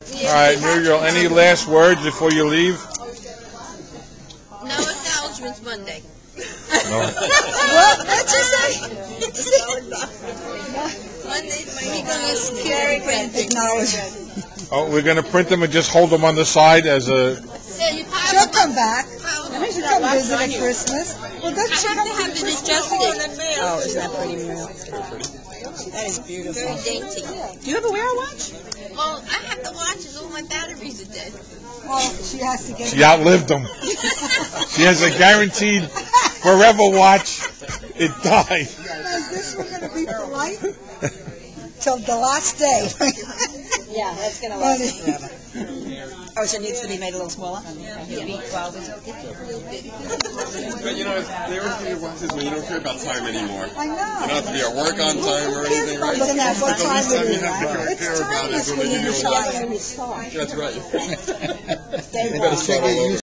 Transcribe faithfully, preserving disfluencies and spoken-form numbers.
All right, Muriel, any last words before you leave? No acknowledgements Monday. No. What? What'd you say? Monday's my weekend Acknowledge. Oh, we're going to print them and just hold them on the side as a... Yeah, you pile She'll them come up. back. Pile them up. She'll come visit at Christmas. Well, doesn't she I come have to to have it Christmas? adjusted. Oh, isn't that pretty, Muriel? That is beautiful. Very dainty. Do you ever wear a watch? Well, I have to watch as all my batteries are dead. Well, she has to get She outlived them. She has a guaranteed forever watch. It died. Is this one going to be polite? Till the last day. Yeah, that's going to last forever. Oh, so it needs to be made a little smaller? Yeah. But you know, they always do your watches when you don't care about time anymore. I know. You don't have to be at work on time or Who cares anything, about right? looking at what But the time least time it you is? have to care It's about is timeless when when they you give you a watch. retire. That's right. Stay You warm. better start all over.